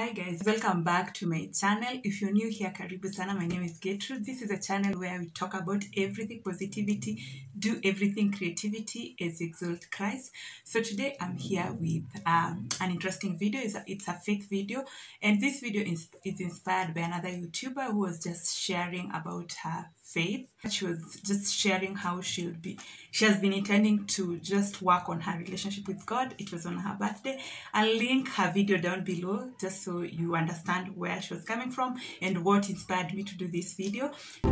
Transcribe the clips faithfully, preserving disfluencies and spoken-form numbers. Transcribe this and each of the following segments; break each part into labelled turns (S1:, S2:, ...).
S1: Hi guys, welcome back to my channel. If you're new here, karibu sana. My name is Gertrude. This is a channel where we talk about everything positivity, do everything creativity as exalt Christ. So today I'm here with um, an interesting video. It's a, it's a faith video, and this video is, is inspired by another YouTuber who was just sharing about her faith. She was just sharing how she'll be she has been intending to just work on her relationship with God. It was on her birthday. I'll link her video down below just so you understand where she was coming from and what inspired me to do this video.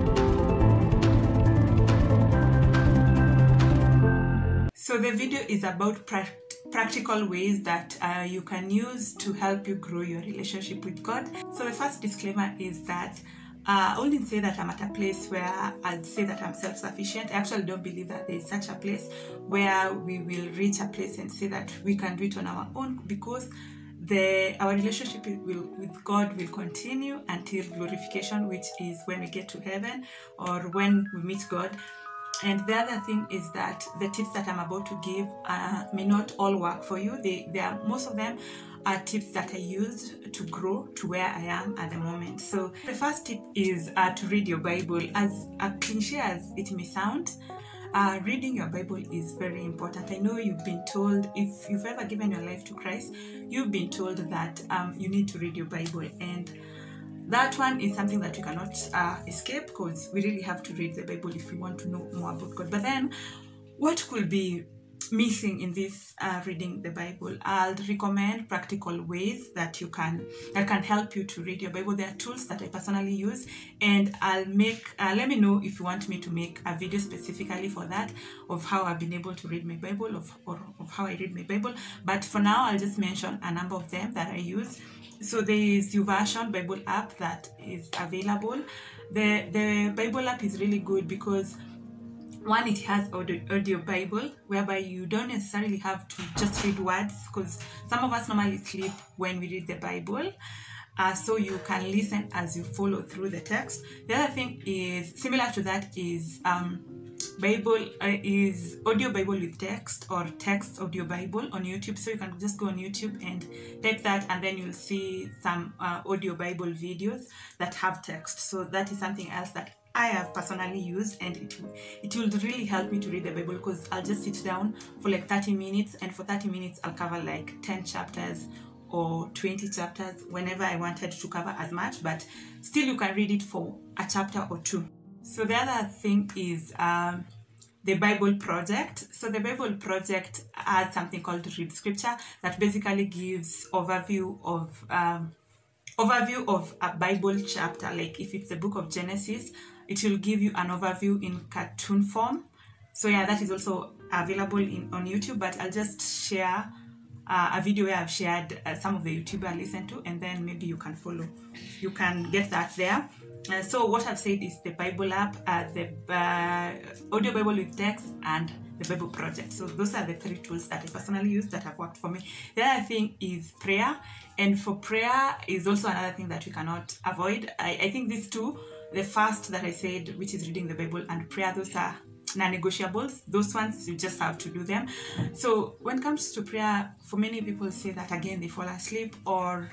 S1: So the video is about pra practical ways that uh, you can use to help you grow your relationship with God. So the first disclaimer is that Uh, I wouldn't say that I'm at a place where I'd say that I'm self-sufficient. I actually don't believe that there is such a place where we will reach a place and say that we can do it on our own, because the our relationship will, with God will continue until glorification, which is when we get to heaven or when we meet God. And the other thing is that the tips that I'm about to give uh, may not all work for you. They, they are, most of them are tips that I used to grow to where I am at the moment. So the first tip is uh, to read your Bible. As a cliche as it may sound, uh, reading your Bible is very important. I know you've been told, if you've ever given your life to Christ, you've been told that um, you need to read your Bible, and that one is something that you cannot uh, escape, because we really have to read the Bible if we want to know more about God. But then, what could be missing in this uh, reading the Bible? I'll recommend practical ways that you can that can help you to read your Bible. There are tools that I personally use, and I'll make uh, let me know if you want me to make a video specifically for that, of how I've been able to read my Bible, of, or of how I read my Bible. But for now, I'll just mention a number of them that I use. So there is YouVersion Bible app that is available. The the Bible app is really good because, one, it has audio, audio Bible, whereby you don't necessarily have to just read words, because some of us normally sleep when we read the Bible. Uh, so you can listen as you follow through the text. The other thing is, similar to that, is um, Bible uh, is audio Bible with text, or text audio Bible on YouTube. So you can just go on YouTube and type that, and then you'll see some uh, audio Bible videos that have text. So that is something else that I have personally used, and it it will really help me to read the Bible, because I'll just sit down for like thirty minutes, and for thirty minutes I'll cover like ten chapters or twenty chapters, whenever I wanted to cover as much, but still you can read it for a chapter or two. So the other thing is um, the Bible Project. So the Bible Project has something called Read Scripture, that basically gives overview of um, overview of a Bible chapter. Like if it's the book of Genesis, it will give you an overview in cartoon form. So yeah, that is also available in on YouTube, but I'll just share uh, a video where I've shared uh, some of the YouTubers I listen to, and then maybe you can follow. You can get that there. Uh, so what I've said is the Bible app, uh, the uh, audio Bible with text, and the Bible Project. So those are the three tools that I personally use that have worked for me. The other thing is prayer, and for prayer is also another thing that we cannot avoid. I, I think these two, the first that I said, which is reading the Bible, and prayer, those are non-negotiables. Those ones you just have to do them. So when it comes to prayer, for many people say that again they fall asleep, or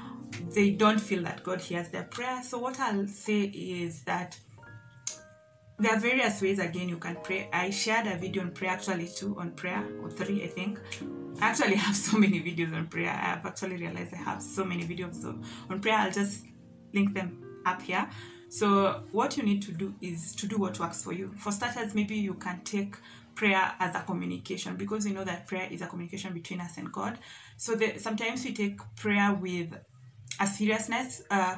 S1: they don't feel that God hears their prayer. So what I'll say is that there are various ways again you can pray. I shared a video on prayer, actually two on prayer, or three I think. I actually have so many videos on prayer. I have actually realized I have so many videos on prayer. I'll just link them up here. So what you need to do is to do what works for you. For starters, maybe you can take prayer as a communication, because we know that prayer is a communication between us and God. So the, sometimes we take prayer with a seriousness. uh,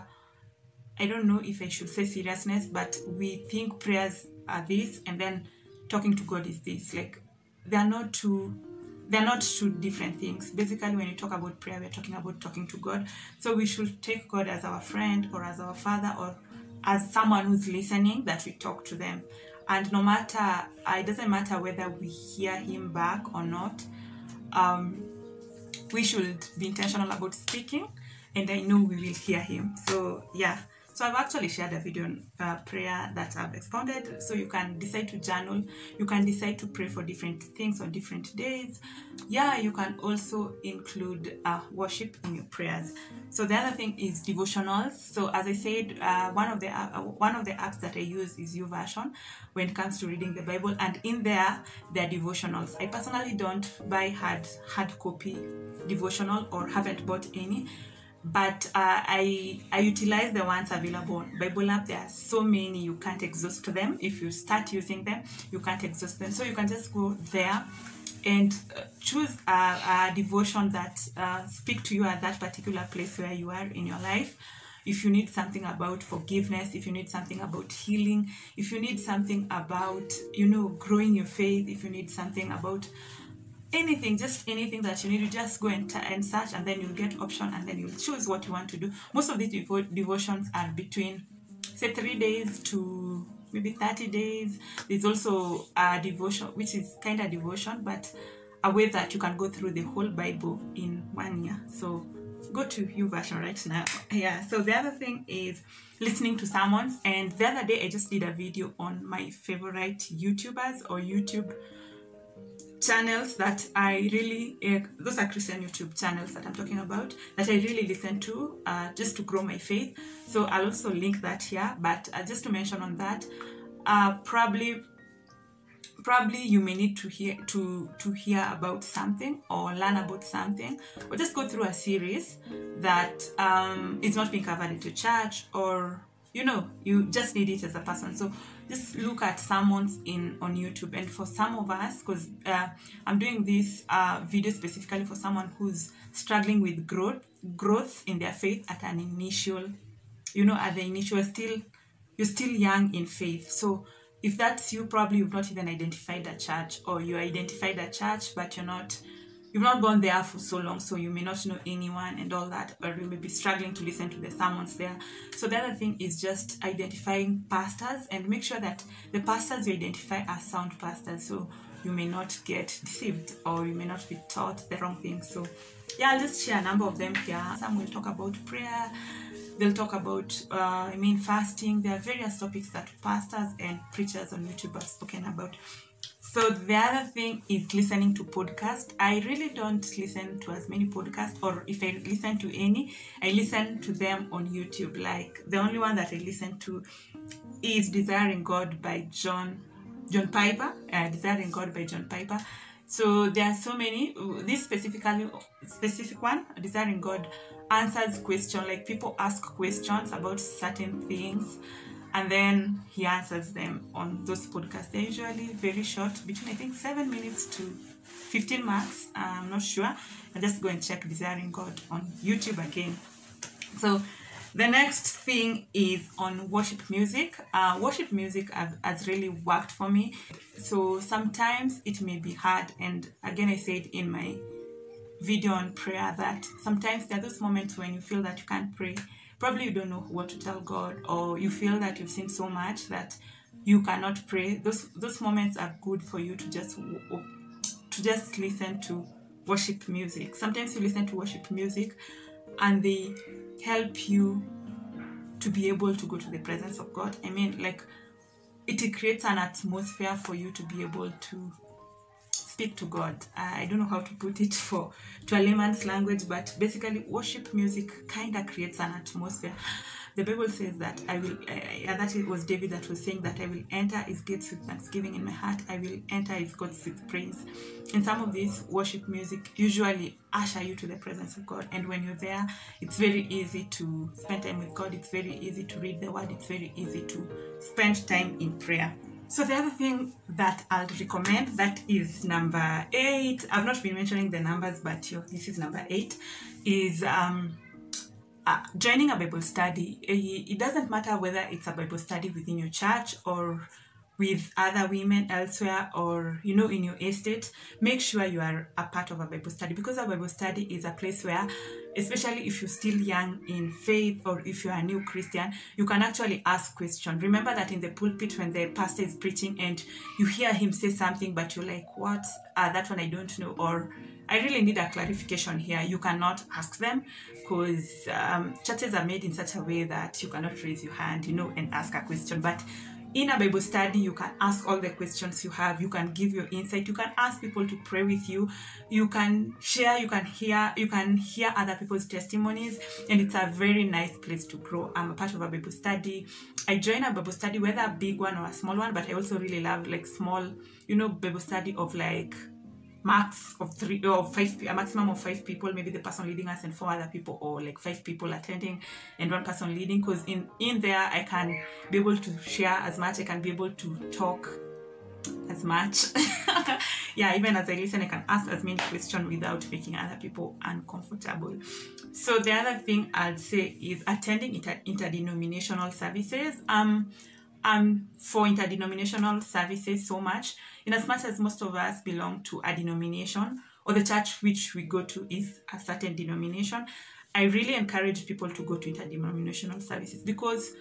S1: I don't know if I should say seriousness, but we think prayers are this, and then talking to God is this. Like, they're not two they're not two different things. Basically, when you talk about prayer, we're talking about talking to God. So we should take God as our friend, or as our father, or as someone who's listening, that we talk to them. And no matter, it doesn't matter whether we hear him back or not, um, we should be intentional about speaking, and I know we will hear him. So yeah, So I've actually shared a video on uh, prayer that I've expounded. So you can decide to journal. You can decide to pray for different things on different days. Yeah, you can also include uh, worship in your prayers. So the other thing is devotionals. So as I said, uh, one of the uh, one of the apps that I use is YouVersion when it comes to reading the Bible, and in there there are devotionals. I personally don't buy hard hard copy devotional or haven't bought any. But uh, I I utilize the ones available on Bible app. There are so many, you can't exhaust them. If you start using them, you can't exhaust them. So you can just go there and uh, choose a, a devotion that uh, speak to you at that particular place where you are in your life. If you need something about forgiveness, if you need something about healing, if you need something about, you know, growing your faith, if you need something about anything, just anything that you need, you just go and, and search, and then you'll get option, and then you'll choose what you want to do. Most of these devo devotions are between, say, three days to maybe thirty days. There's also a devotion, which is kind of devotion, but a way that you can go through the whole Bible in one year. So go to YouVersion right now. Yeah, so the other thing is listening to sermons. And the other day I just did a video on my favorite YouTubers or YouTube channels that I really, uh, those are Christian YouTube channels that I'm talking about, that I really listen to uh, just to grow my faith. So I'll also link that here, but uh, just to mention on that, uh, probably probably you may need to hear to to hear about something or learn about something, or just go through a series that um, is not being covered into church, or you know, you just need it as a person. So just look at sermons in on YouTube. And for some of us, because uh, I'm doing this uh, video specifically for someone who's struggling with growth growth in their faith at an initial, you know, at the initial, still you're still young in faith. So if that's you, probably you've not even identified a church, or you identified a church but you're not you've not gone there for so long, so you may not know anyone and all that, or you may be struggling to listen to the sermons there. So the other thing is just identifying pastors, and make sure that the pastors you identify are sound pastors, so you may not get deceived, or you may not be taught the wrong thing. So yeah, I'll just share a number of them here. Some will talk about prayer, they'll talk about uh, I mean fasting. There are various topics that pastors and preachers on YouTube have spoken about. So the other thing is listening to podcasts. I really don't listen to as many podcasts, or if I listen to any, I listen to them on YouTube. Like the only one that I listen to is Desiring God by John John Piper. Uh, Desiring God by John Piper. So there are so many. This specifically specific one, Desiring God, answers questions. Like people ask questions about certain things, and then he answers them on those podcasts. They're usually very short, between I think seven minutes to fifteen marks. I'm not sure. And just go and check Desiring God on YouTube again. So the next thing is on worship music. Uh, worship music has, has really worked for me. So sometimes it may be hard. And again, I said in my video on prayer that sometimes there are those moments when you feel that you can't pray. Probably you don't know what to tell God, or you feel that you've sinned so much that you cannot pray. Those those moments are good for you to just to just listen to worship music. Sometimes you listen to worship music and they help you to be able to go to the presence of God. I mean, like, it creates an atmosphere for you to be able to speak to God. Uh, I don't know how to put it for to a layman's language, but basically worship music kind of creates an atmosphere. The Bible says that I will, uh, that it was David that was saying that I will enter his gates with thanksgiving in my heart. I will enter his courts with praise. And some of these worship music usually usher you to the presence of God. And when you're there, it's very easy to spend time with God. It's very easy to read the word. It's very easy to spend time in prayer. So the other thing that I'll recommend, that is number eight. I've not been mentioning the numbers, but yo, this is number eight, is um, uh, joining a Bible study. It doesn't matter whether it's a Bible study within your church or with other women elsewhere, or, you know, in your estate. Make sure you are a part of a Bible study, because a Bible study is a place where, especially if you're still young in faith, or if you're a new Christian, you can actually ask questions. Remember that in the pulpit, when the pastor is preaching and you hear him say something, but you're like, what? Uh, that one I don't know, or I really need a clarification here. You cannot ask them, because um, churches are made in such a way that you cannot raise your hand, you know, and ask a question. But in a Bible study, you can ask all the questions you have. You can give your insight. You can ask people to pray with you. You can share. You can hear. You can hear other people's testimonies, and it's a very nice place to grow. I'm a part of a Bible study. I join a Bible study, whether a big one or a small one. But I also really love like small, you know, Bible study of like max of three or five, a maximum of five people, maybe the person leading us and four other people, or like five people attending and one person leading, because in in there I can be able to share as much, I can be able to talk as much. Yeah, even as I listen, I can ask as many questions without making other people uncomfortable. So the other thing I'd say is attending inter interdenominational services. Um, um, for interdenominational services so much, in as much as most of us belong to a denomination, or the church which we go to is a certain denomination, I really encourage people to go to interdenominational services, because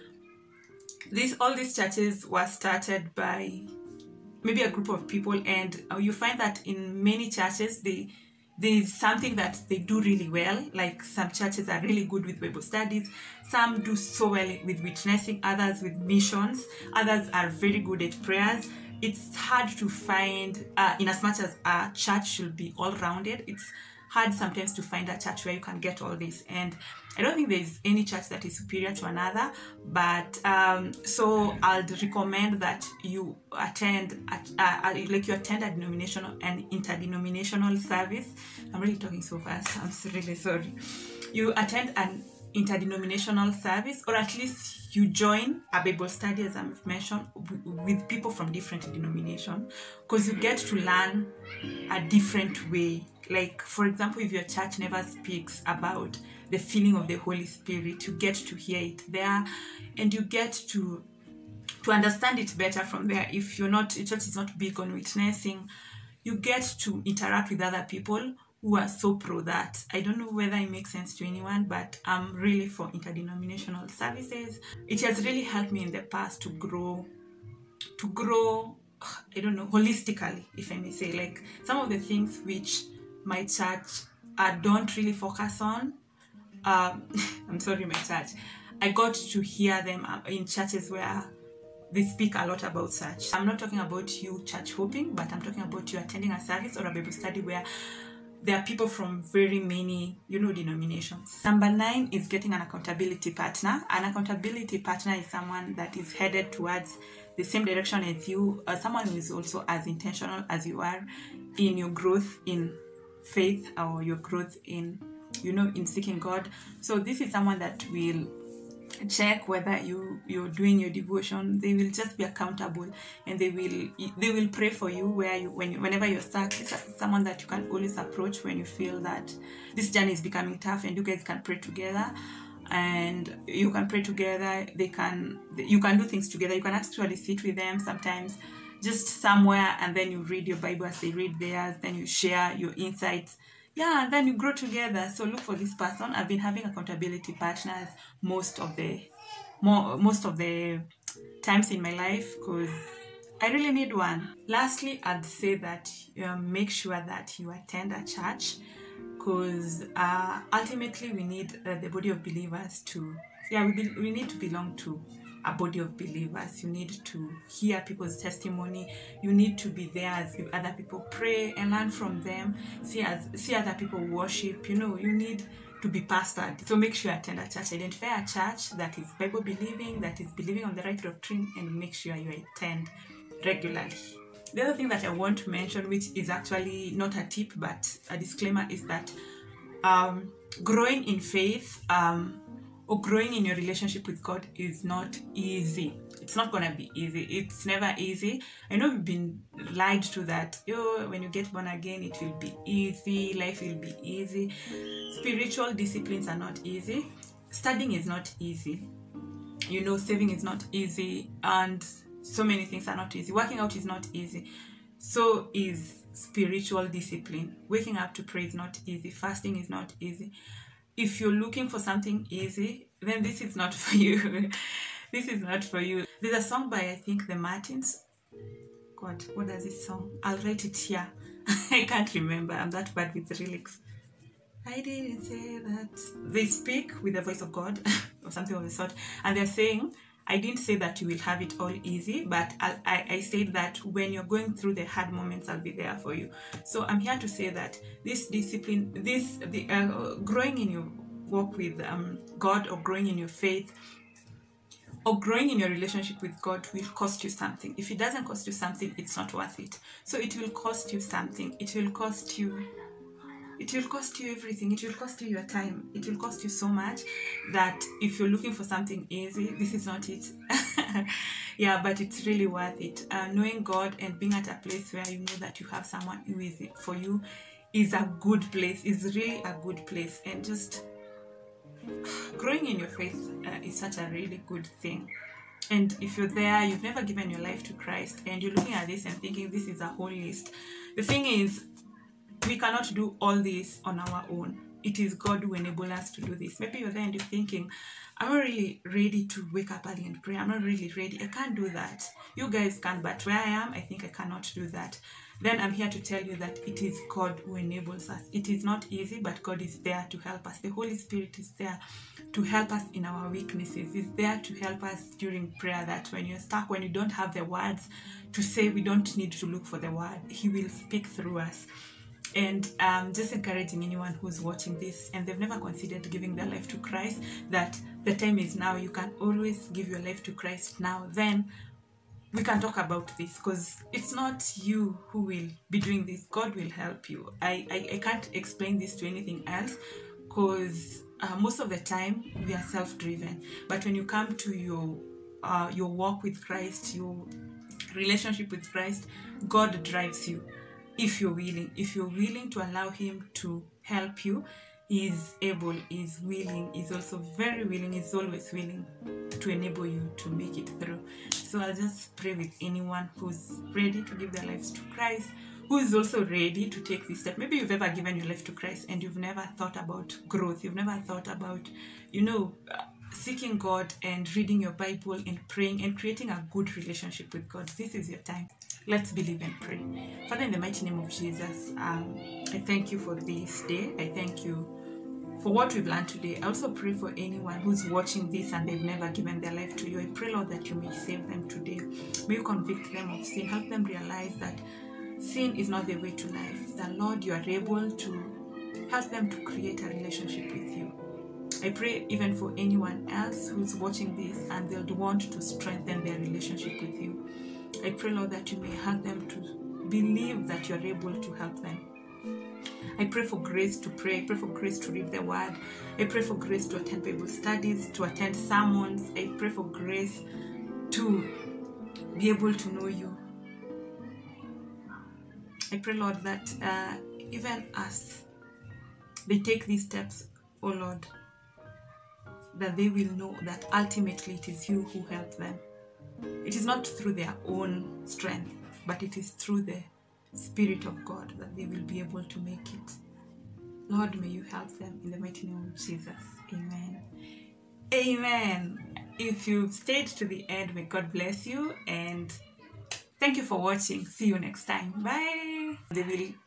S1: this all these churches were started by maybe a group of people, and uh, you find that in many churches they there's something that they do really well. Like some churches are really good with Bible studies, some do so well with witnessing, others with missions, others are very good at prayers. It's hard to find, uh, in as much as a church should be all-rounded, it's hard sometimes to find a church where you can get all this. And I don't think there's any church that is superior to another, but um, so I'd recommend that you attend, at, uh, like you attend a denominational and interdenominational service. I'm really talking so fast, I'm really sorry. You attend an interdenominational service, or at least you join a Bible study, as I've mentioned, with people from different denominations, because you get to learn a different way. Like, for example, if your church never speaks about the feeling of the Holy Spirit, you get to hear it there, and you get to to understand it better from there. If you're not, your church is not big on witnessing, you get to interact with other people who are so pro that. I don't know whether it makes sense to anyone, but I'm really for interdenominational services. It has really helped me in the past to grow, to grow, I don't know, holistically, if I may say. Like some of the things which my church uh, don't really focus on, um, I'm sorry, my church, I got to hear them in churches where they speak a lot about such. I'm not talking about you church hopping, but I'm talking about you attending a service or a Bible study where there are people from very many, you know, denominations. Number nine is getting an accountability partner. An accountability partner is someone that is headed towards the same direction as you, uh, someone who is also as intentional as you are in your growth in faith, or your growth in, you know, in seeking God. So this is someone that will check whether you you're doing your devotion. They will just be accountable, and they will they will pray for you where you when you, whenever you're stuck. It's someone that you can always approach when you feel that this journey is becoming tough, and you guys can pray together, and you can pray together. They can you can do things together. You can actually sit with them sometimes just somewhere, and then you read your Bible as they read theirs, then you share your insights. Yeah, and then you grow together. So look for this person. I've been having accountability partners most of the more most of the times in my life, because I really need one. Lastly, I'd say that um, make sure that you attend a church, because uh, ultimately we need uh, the body of believers to yeah we be, we need to belong to a body of believers. You need to hear people's testimony. You need to be there as other people pray and learn from them. See as see other people worship. You know, you need to be pastored. So make sure you attend a church. Identify a church that is Bible believing, that is believing on the right doctrine, and make sure you attend regularly. The other thing that I want to mention, which is actually not a tip but a disclaimer, is that um, growing in faith um, or growing in your relationship with God is not easy. It's not gonna be easy. It's never easy. I know we've been lied to that, yo, when you get born again, it will be easy, life will be easy. Spiritual disciplines are not easy. Studying is not easy. You know, saving is not easy, and so many things are not easy. Working out is not easy. So is spiritual discipline. Waking up to pray is not easy. Fasting is not easy. If you're looking for something easy, then this is not for you. This is not for you. There's a song by, I think, the Martins. God, what does this song? I'll write it here. I can't remember. I'm that bad with the lyrics. I didn't say that. They speak with the voice of God or something of the sort, and they're saying, I didn't say that you will have it all easy, but I, I, I said that when you're going through the hard moments, I'll be there for you. So I'm here to say that this discipline, this the uh, growing in your walk with um, God, or growing in your faith, or growing in your relationship with God will cost you something. If it doesn't cost you something, it's not worth it. So it will cost you something. It will cost you It will cost you everything. It will cost you your time. It will cost you so much that if you're looking for something easy, this is not it. Yeah, but it's really worth it. Uh, knowing God and being at a place where you know that you have someone who is it for you is a good place, is really a good place. And just growing in your faith uh, is such a really good thing. And if you're there, you've never given your life to Christ, and you're looking at this and thinking this is a whole list. The thing is, we cannot do all this on our own. It is God who enables us to do this. Maybe you're there and you're thinking, I'm not really ready to wake up early and pray. I'm not really ready. I can't do that. You guys can, but where I am, I think I cannot do that. Then I'm here to tell you that it is God who enables us. It is not easy, but God is there to help us. The Holy Spirit is there to help us in our weaknesses. He's there to help us during prayer, that when you're stuck, when you don't have the words to say, we don't need to look for the word. He will speak through us. And um, just encouraging anyone who's watching this and they've never considered giving their life to Christ, that the time is now. You can always give your life to Christ now. Then we can talk about this, because it's not you who will be doing this. God will help you. I, I, I can't explain this to anything else, because uh, most of the time we are self-driven. But when you come to your uh, your walk with Christ, your relationship with Christ, God drives you. If you're willing, if you're willing to allow him to help you, he's able, he's willing, he's also very willing, he's always willing to enable you to make it through. So I'll just pray with anyone who's ready to give their lives to Christ, who is also ready to take this step. Maybe you've ever given your life to Christ and you've never thought about growth. You've never thought about, you know, seeking God and reading your Bible and praying and creating a good relationship with God. This is your time. Let's believe and pray. Father, in the mighty name of Jesus, um, I thank you for this day. I thank you for what we've learned today. I also pray for anyone who's watching this and they've never given their life to you. I pray, Lord, that you may save them today. May you convict them of sin. Help them realize that sin is not the way to life. That, Lord, you are able to help them to create a relationship with you. I pray even for anyone else who's watching this and they'll want to strengthen their relationship with you. I pray, Lord, that you may help them to believe that you're able to help them. I pray for grace to pray. I pray for grace to read the word. I pray for grace to attend Bible studies, to attend sermons. I pray for grace to be able to know you. I pray, Lord, that uh, even as they take these steps, oh Lord, that they will know that ultimately it is you who help them. It is not through their own strength, but it is through the Spirit of God that they will be able to make it. Lord, may you help them in the mighty name of Jesus. Amen. Amen. If you've stayed to the end, may God bless you, and thank you for watching. See you next time. Bye. They will